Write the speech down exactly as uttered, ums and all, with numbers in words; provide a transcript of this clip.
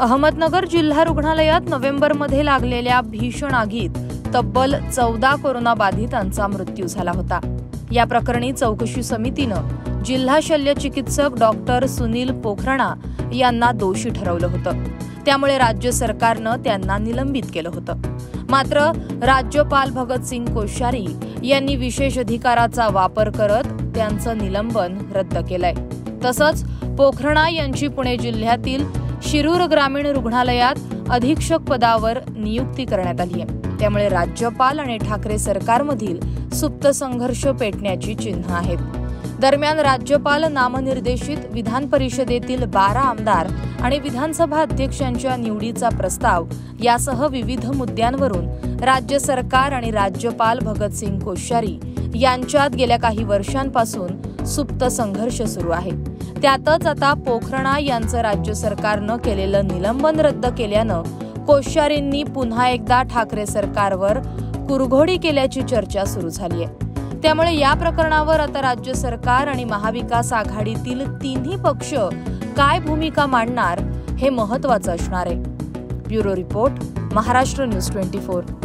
अहमदनगर जिल्हा रुग्णालयात नोव्हेंबरमध्ये लागलेल्या भीषण आगीत तब्बल चौदा कोरोना बाधितांचा मृत्यू झाला होता। या प्रकरणी चौकशी समितीनं जिल्हा शल्य चिकित्सक डॉक्टर सुनील पोखरणा यांना दोषी ठरवलं होतं। त्यामुळे राज्य सरकारनं त्यांना निलंबित केलं होतं। मात्र राज्यपाल भगतसिंग कोश्यारी यांनी विशेष अधिकाराचा वापर करत त्यांचं निलंबन रद्द केलंय। तसंच पोखरणा यांची पुणे जिल्ह्यातील शिरूर ग्रामीण रुग्णालयात अधीक्षक पदावर नियुक्ती करण्यात आली आहे। त्यामुळे राज्यपाल आणि ठाकरे सरकारमधील सुप्त संघर्ष पेटण्याची चिन्ह आहेत। दरम्यान राज्यपाल नामनिर्देशित विधान परिषदेतील बारा आमदार आणि विधानसभा अध्यक्षांच्या निवडीचा प्रस्ताव यासह विविध मुद्द्यांवरून राज्य सरकार आणि राज्यपाल भगतसिंग कोश्यारी यांच्यात गेल्या काही वर्षांपासून सुप्त संघर्ष सुरू आहे। त्यातच आता पोखरणा यांचं राज्य सरकारनं केलेलं निलंबन रद्द केल्यानं कोश्यारींनी पुन्हा एकदा ठाकरे सरकारवर कुरघोडी केल्याची चर्चा सुरू झाली आहे। त्यामुळे या प्रकरणावर आता राज्य सरकार आणि महाविकास आघाडीतील तिन्ही पक्ष काय भूमिका मांडणार हे महत्त्वाचं असणार आहे। ब्युरो रिपोर्ट, महाराष्ट्र न्यूज चोवीस